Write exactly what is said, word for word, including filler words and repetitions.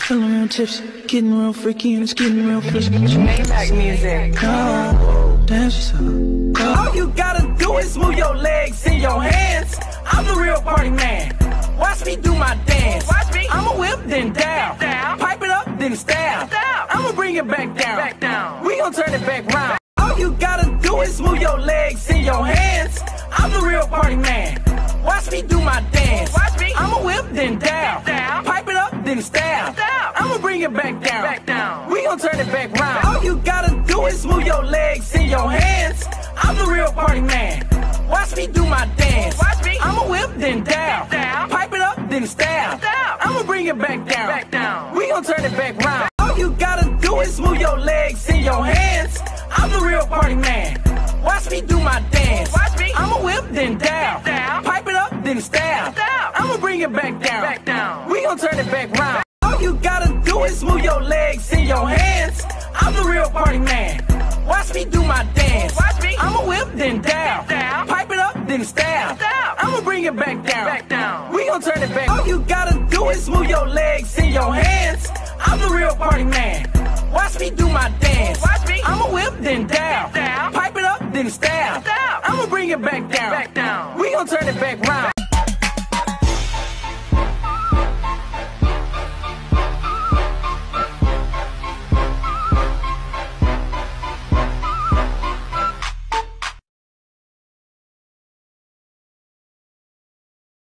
Feeling real tipsy, getting real freaky, and it's getting real frisky. Maybach music. Come, dance yourself. All you gotta do is move your legs and your hands. I'm the real party man. Watch me do my dance. Watch me. I'ma whip then down. down. Pipe it up then stab. I'ma bring it back down. back down. We gon' turn it back round. All you gotta do is move your legs and your hands. I'm the real party man. Watch me do my dance. Watch me. I'ma whip then down. down. Pipe it up then stab. I'ma bring it back down. back down. We gon' turn it back round. All you gotta do is move your legs and your hands. I'm the real party man. Watch me do my dance. Watch me. I'ma whip then down. down. Pipe it up then stab. I'ma bring it back down. back down. We gon' turn it back round. All you gotta do is move your legs and your hands. I'm the real party man. Watch me do my dance. Watch me. I'ma whip then down. down. Pipe it up then stab. I'ma bring it back down. back down. We gon' turn it back round. All you gotta do is move your legs and your hands. I'm the real party man. Watch me do my dance. Watch me. I'ma whip then down. down. Pipe it up then stab. I'ma bring it back down. back down. We gon' turn it back. All you gotta do is move your legs and your hands. I'm the real party man. Watch me do my dance. Watch me. I'ma whip then down. down. Pipe it up then stab. I'ma bring it back down. back down. We gon' turn it back round.